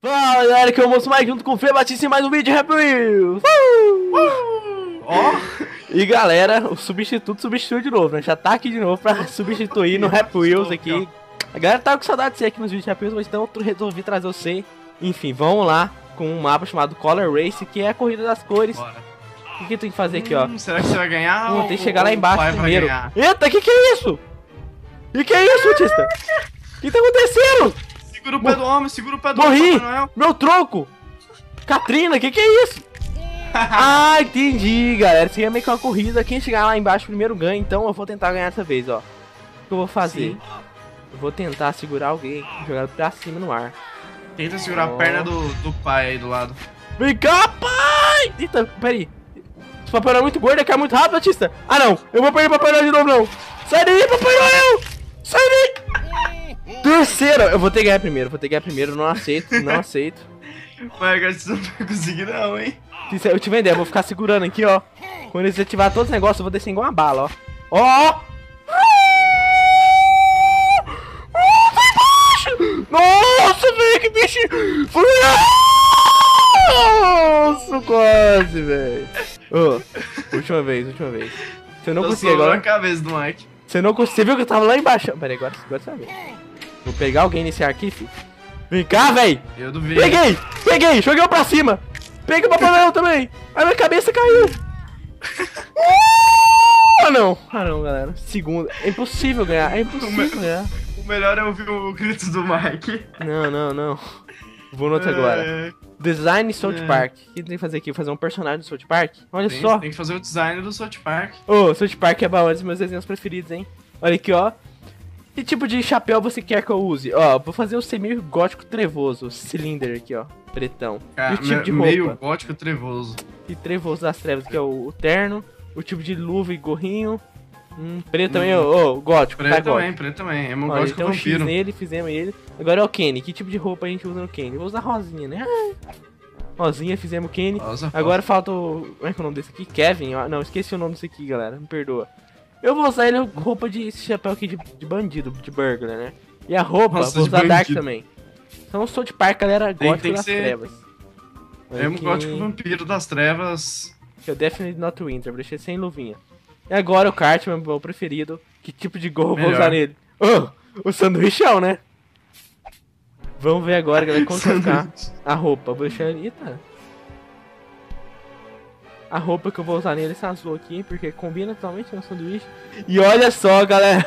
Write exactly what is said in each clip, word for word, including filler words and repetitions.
Fala galera, que é o Moço Mike junto com o Fê Batista em mais um vídeo de Happy Wheels. Uh! Uh! Ó! E galera, o substituto substituiu de novo, né? Já tá aqui de novo pra substituir no Happy Wheels aqui. A galera tava com saudade de ser aqui nos vídeos de Happy Wheels, mas então eu resolvi trazer você. Enfim, vamos lá com um mapa chamado Color Race, que é a corrida das cores. Bora. O que tem que fazer aqui, ó? Hum, será que você vai ganhar? Hum, ou, tem que chegar lá embaixo primeiro. Eita, que que é isso? Que que é isso, Batista? O que tá acontecendo? Segura o pé do homem, segura o pé do Morri! homem, Meu tronco! Katrina, que que é isso? Ah, entendi, galera. Isso aqui é meio que uma corrida. Quem chegar lá embaixo primeiro ganha. Então eu vou tentar ganhar dessa vez, ó. O que eu vou fazer? Sim. Eu vou tentar segurar alguém e jogar pra cima no ar. Tenta segurar oh. a perna do, do pai aí do lado. Vem cá, pai! Eita, peraí. Esse Papai Noel é muito gordo, ele cai muito rápido, Batista. Ah, não. Eu vou perder o Papai Noel de novo, não. Sai daí, Papai Noel! Sai daí! Terceiro! Eu vou ter que ganhar primeiro, vou ter que ganhar primeiro. Não aceito, não aceito. Vai, cara, você não vai conseguir não, hein? Eu tive uma ideia, eu vou ficar segurando aqui, ó. Quando eles ativar todos os negócios, eu vou descer igual uma bala, ó. Ó! Nossa, velho, que bicho! Nossa, quase, velho. Oh, última vez, última vez. Se eu não conseguir agora... a cabeça do Mike. Você não conseguiu, você viu que eu tava lá embaixo? Pera aí, agora, agora você vai ver. Vou pegar alguém nesse ar aqui, filho. Vem cá, velho! Eu duvido. Peguei! Peguei! Joguei pra cima! Peguei o Papai Noel também! Aí minha cabeça caiu! Ah, não! Ah, não, galera. Segundo. É impossível ganhar, é impossível ganhar. O melhor é ouvir o grito do Mike. Não, não, não. Vou no outro é... agora. Design South é... Park. O que tem que fazer aqui? Fazer um personagem do South Park? Olha tem, só. Tem que fazer o design do South Park. Ô, oh, South Park é bom, é um dos meus desenhos preferidos, hein? Olha aqui, ó. Que tipo de chapéu você quer que eu use? Ó, vou fazer o semi-gótico trevoso. Cylinder aqui, ó. Pretão. Cara, e o tipo de roupa? Meio gótico trevoso. E trevoso das trevas, que é o, o terno. O tipo de luva e gorrinho. Hum, preto também, ô, oh, gótico. Preto tá também, gótico. preto também. É um Olha, gótico então vampiro. X nele, fizemos ele. Agora é o Kenny. Que tipo de roupa a gente usa no Kenny? Eu vou usar rosinha, né? Ah, rosinha, fizemos o Kenny. Rosa, Agora rosa. falta o... Como é que é o nome desse aqui? Kevin? Não, esqueci o nome desse aqui, galera. Me perdoa. Eu vou usar ele roupa de esse chapéu aqui de, de bandido, de burglar, né? E a roupa, Nossa, vou usar bandido. Dark também. Então, South Park, galera, Tem- gótico tem que das ser- trevas. É um Aqui, gótico vampiro das trevas. que é o Definitely Not Winter, deixei sem luvinha. E agora o kart, meu preferido. Que tipo de gorro eu vou Melhor. usar nele? Oh, o sanduichão, né? Vamos ver agora, galera, como vai ficar a roupa. Vou deixar ele... Eita. A roupa que eu vou usar nele é essa azul aqui, porque combina totalmente com o sanduíche. E olha só, galera.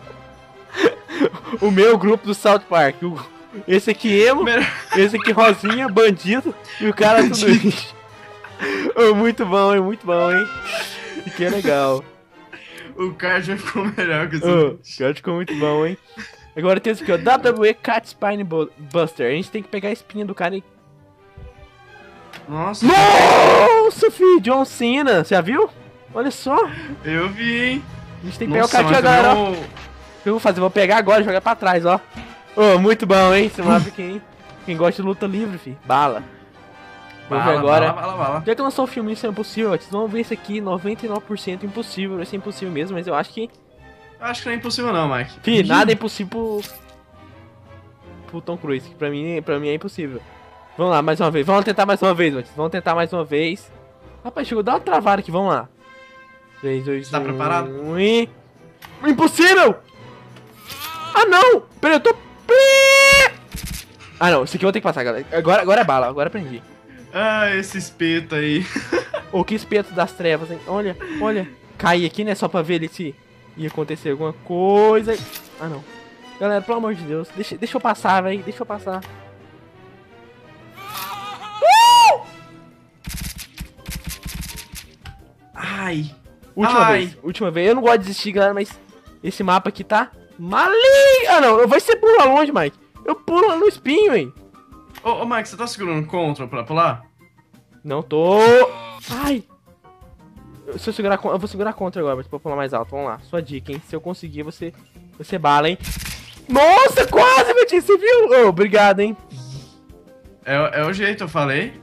O meu grupo do South Park. O... Esse aqui emo, esse aqui rosinha, bandido. E o cara sanduíche. Oh, muito bom, hein? Muito bom, hein? Que legal. O card já ficou melhor que o Oh, seu. o cara ficou muito bom, hein? Agora tem esse aqui, ó. W W E Cat Spine Buster. A gente tem que pegar a espinha do cara e... Nossa, Nossa, filho, John Cena, você já viu? Olha só, a eu vi, hein? gente tem que pegar Nossa, o catinho mas agora, ó. também O que eu vou fazer? Vou pegar agora e jogar pra trás, ó. Ô, muito bom, hein? Esse mapa aqui, hein? Quem gosta de luta livre, filho, bala. Vamos ver Bala, agora. bala, bala, bala. Já que lançou o filme Isso é Impossível, vocês vão ver esse aqui, noventa e nove por cento impossível. Esse é impossível mesmo, mas eu acho que... Eu acho que não é impossível não, Mike. Fih, nada é impossível pro... pro Tom Cruise, que pra mim, pra mim é impossível. Vamos lá, mais uma vez. Vamos tentar mais uma vez, Matheus. Vamos tentar mais uma vez. Rapaz, chegou, dá uma travada aqui, vamos lá. três, dois, Tá um, preparado? E... Impossível! Ah, não! Peraí, eu tô... Ah, não. Esse aqui eu vou ter que passar, galera. Agora, agora é bala, agora aprendi. Ah, esse espeto aí. Ô, que espeto das trevas, hein? Olha, olha. Caí aqui, né? Só pra ver ali se ia acontecer alguma coisa. Ah, não. Galera, pelo amor de Deus. Deixa, deixa eu passar, velho. Deixa eu passar. Ai. Última Ai. vez, última vez. Eu não gosto de desistir, galera, mas esse mapa aqui tá maligno. Ah, não. Vai ser pular longe, Mike. Eu pulo lá no espinho, hein. Ô, ô, Mike, você tá segurando Ctrl pra pular? Não tô. Ai. Se eu segurar, eu vou segurar contra agora, pra pular mais alto. Vamos lá. Sua dica, hein. Se eu conseguir, você, você bala, hein. Nossa, quase, meu tio. Você viu? Oh, obrigado, hein. É, é o jeito, eu falei.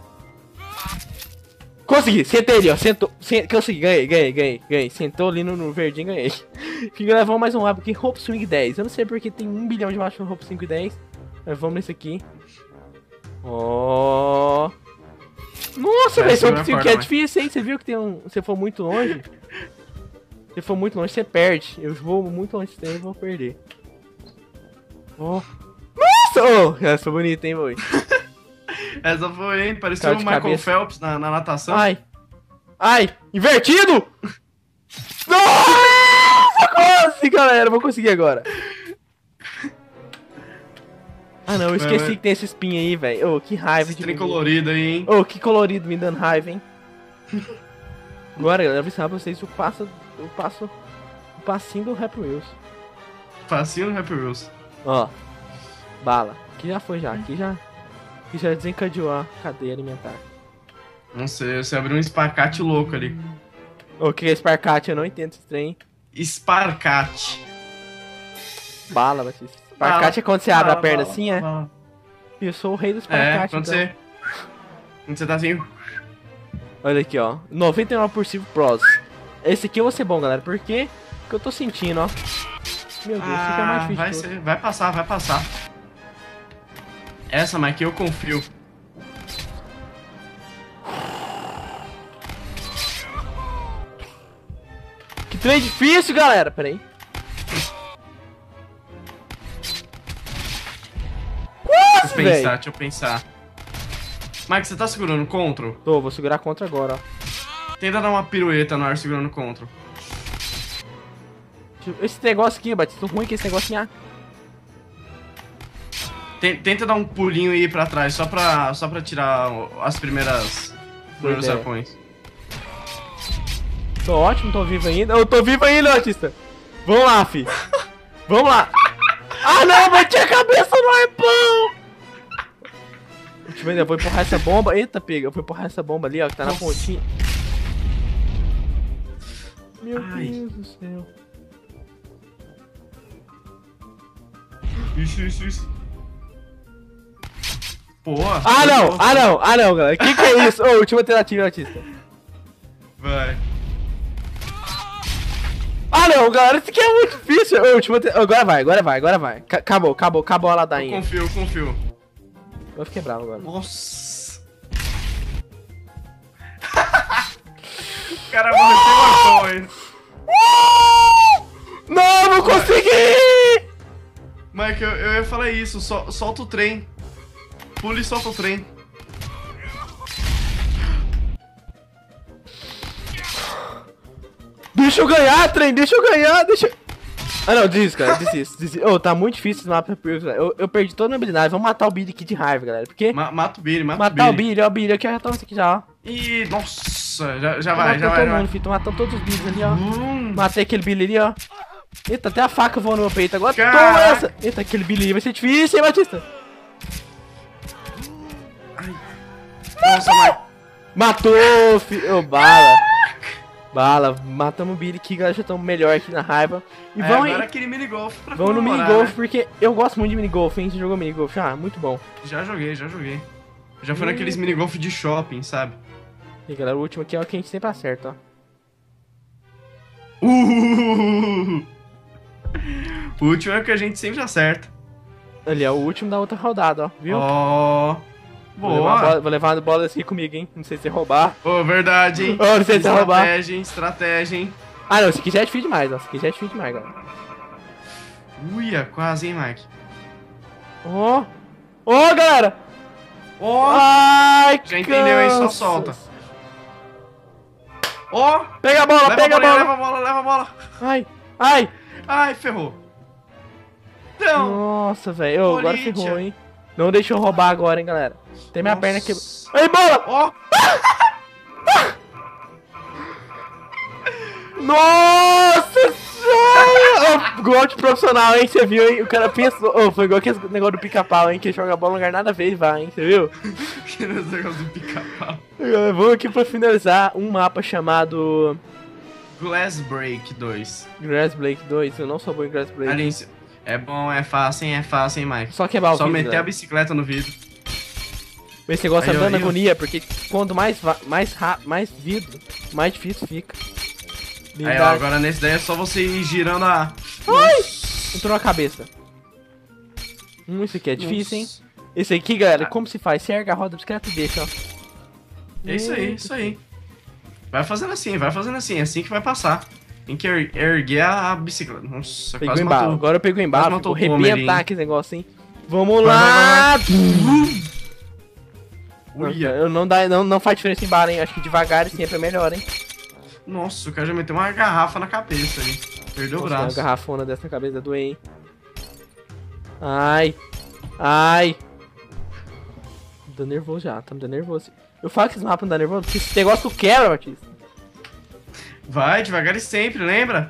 Consegui, sentei ali, ó, sentou, sent... consegui, ganhei, ganhei, ganhei, ganhei, sentou ali no, no verdinho, ganhei. Fica levando mais um mapa aqui, Hope Swing dez, eu não sei porque tem um bilhão de mapas no Hope Swing dez, mas vamos nesse aqui. Ó. Nossa, velho, Essa isso não é que é forte, difícil, hein? Você viu que tem um... Se for muito longe... Se for muito longe, você perde. Eu vou muito longe e vou perder. Ó. Nossa! Oh, essa foi bonita, hein, boy? Essa foi, hein? Pareceu Cara o de Michael cabeça. Phelps na, na natação. Ai. Ai. Invertido! Nossa! Quase, galera. Vou conseguir agora. Ah, não. Eu esqueci Vai, vai. que tem esse espinho aí, velho. Oh, que raiva Esse de trem mim. colorido aí, hein? Oh, que colorido me dando raiva, hein? Agora, galera, eu vou ensinar pra vocês o passo, o passo, o passinho do Happy Wheels. Facinho no Happy Wheels. Ó, bala. Aqui já foi já, aqui já, aqui já desencadeou a cadeia alimentar. Não sei, você abriu um espacate louco ali. O que é Sparkat? Eu não entendo esse trem. Esparcate. Bala, Batista. Sparkat é quando você abre a perna Bala, assim, é? bala. Eu sou o rei do É, Sparkat, quando então. você... Quando você tá assim... Olha aqui, ó. noventa e nove por cento pros. Esse aqui eu vou ser bom, galera. Por quê? Porque eu tô sentindo, ó. Meu Deus, esse aqui é mais Ah, difícil. vai, de todos. ser, vai passar, vai passar. Essa, mas aqui eu confio. Que trem difícil, galera. Pera aí. Deixa Quase, eu pensar, velho. deixa eu pensar. Mike, você tá segurando o Ctrl? Tô, vou segurar contra agora, ó. Tenta dar uma pirueta no ar segurando o Ctrl. Esse negócio aqui, Batista, ruim que esse negócio aqui. Ten- Tenta dar um pulinho e ir pra trás, só pra, só pra tirar o- as primeiras... primeiros ideia. arpões. Tô ótimo, tô vivo ainda. Eu tô vivo ainda, Batista. Vamos lá, fi. Vamos lá. Ah, não, bati a cabeça no arpão. Deixa eu ver, eu vou empurrar essa bomba. Eita, pega. Eu vou empurrar essa bomba ali, ó, que tá na Nossa. pontinha. Meu Ai. Deus do céu. Isso, isso, isso. Pô. Ah, não. Ah, não. Ah, não, galera. Que que é isso? Ô, última tentativa, Batista. Vai. Ah, não, galera. Isso aqui é muito difícil. Ô, última te... Agora vai, agora vai, agora vai. Ca- Acabou, acabou, acabou a Eu ladainha. confio, eu confio. Eu fiquei bravo agora. Nossa. O cara morreu sem arpão, hein? Não, não consegui! Mike, eu, eu ia falar isso, sol, solta o trem. Pula e solta o trem. Deixa eu ganhar, trem, deixa eu ganhar, deixa eu... Ah, não, desiste, cara, desiste, desiste. Ô, tá muito difícil esse mapa, eu, eu perdi toda a minha habilidade. Vamos matar o Billy aqui de raiva, galera, porque... Ma mata o Billy, mata matar o o Billy. Billy, ó, o Billy, aqui, já toma isso aqui já, ó. Ih, nossa, já, já Tô vai, já matando vai, todo já vai. mundo, filho, tô matando todos os Billys ali, ó. Hum, Matei aquele Billy ali, ó. Eita, até a faca voou no meu peito agora. Toma Caraca. essa! Eita, aquele Billy ali vai ser difícil, hein, Batista? nossa, Mike. Matou, filho, ô, bala. Bala, matamos o Billy aqui, galera, já estamos melhor aqui na raiva. E É, vamos agora aí. aquele minigolf pra Vamos no comemorar, minigolf, né? porque eu gosto muito de minigolf, hein? Você jogou minigolf? Ah, muito bom. Já joguei, já joguei. Já foi Hum. naqueles minigolf de shopping, sabe? E galera, o último aqui é o que a gente sempre acerta, ó. Uh! O último é o que a gente sempre acerta. Ali é o último da outra rodada, ó. Viu? Ó. Vou levar, uma Boa. bola, vou levar uma bola assim comigo, hein? Não sei se roubar. Ô, verdade, hein? Ô, não sei se roubar. Estratégia, hein? Estratégia, hein? Ah, não, esse aqui já é difícil demais, ó. Esse aqui já é difícil demais, galera. Uia, quase, hein, Mike? Ó. Ó, galera! Ó! Ai, Já entendeu, hein? Só cansas. solta. Ó! Pega a bola, Leva a pega a bola, bola! leva a bola, leva a bola! Ai, ai! Ai, ferrou! Não! Nossa, velho. Ô, agora Polícia. ferrou, hein? Não deixa eu roubar agora, hein, galera. Tem minha Nossa. perna aqui. Ai, bola! Ó! Nossa senhora! Ô, gol de profissional, hein? Você viu, hein? O cara pensou. Ô, foi igual aquele negócio do pica-pau, hein? Que joga a bola no lugar nada a ver e vai, hein? Você viu? Que negócio do pica-pau. Agora, vamos aqui pra finalizar um mapa chamado Glass Break dois. Grass Blake dois. Eu não sou bom em Grass Blake. Ali, é bom, é fácil, hein? É fácil, hein, Mike? Só quebrar o Só vidro, meter a galera. bicicleta no vidro. Esse negócio Aí, tá ó, dando aí, ó. agonia, porque quanto mais, va- mais, ra- mais vidro, mais difícil fica. Aí, ó, Blindagem. agora nesse daí é só você ir girando a... Ai! Entrou na cabeça. Hum, isso aqui é difícil, hein? Esse aqui, galera, como se faz? Você erga a roda da bicicleta e deixa, ó. É isso aí, isso aí. Vai fazendo assim, vai fazendo assim, é assim que vai passar. Tem que er erguer a bicicleta. Nossa, Pegou quase embalo. matou. Agora eu pego o embalo, vou matou o Homer, arrebentar hein? aquele negócio, hein. Vamos Vai, lá! vai, vai, vai. Uia. Eu não, dá, não, não faz diferença em embalo, hein. Acho que devagar e sempre é melhor, hein. Nossa, o cara já meteu uma garrafa na cabeça aí. Perdeu Nossa, o uma braço. garrafona dessa na cabeça doer, hein. Ai. Ai. Tô dando nervoso já, tá me dando nervoso. Eu falo que esse mapa não dá nervoso porque esse negócio tu quebra, Batista. Vai, devagar e sempre, lembra?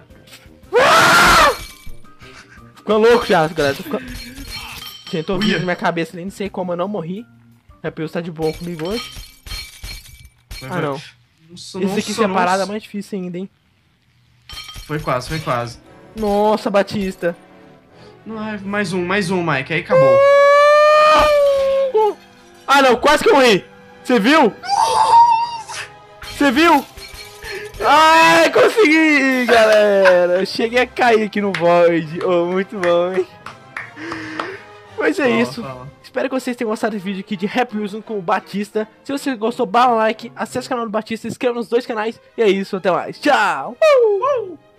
Ficou louco já, galera. Tô ficando... Tentou vir Uia. na minha cabeça ali, não sei como eu não morri. A Rapilz tá de bom comigo hoje. Vai, Ah, vai. não. Nossa, Esse aqui nossa, separado é nossa. mais difícil ainda, hein. Foi quase, foi quase. Nossa, Batista. Não, é mais um, mais um, Mike, aí acabou. Ah, não, quase que eu morri. Você viu? Você viu? Ai, consegui, galera. Eu cheguei a cair aqui no Void. Oh, muito bom, hein? Mas é Fala, isso. fala. Espero que vocês tenham gostado do vídeo aqui de Happy Wheels com o Batista. Se você gostou, dá um like, acesse o canal do Batista, se inscreva nos dois canais. E é isso, até mais. Tchau! Uh!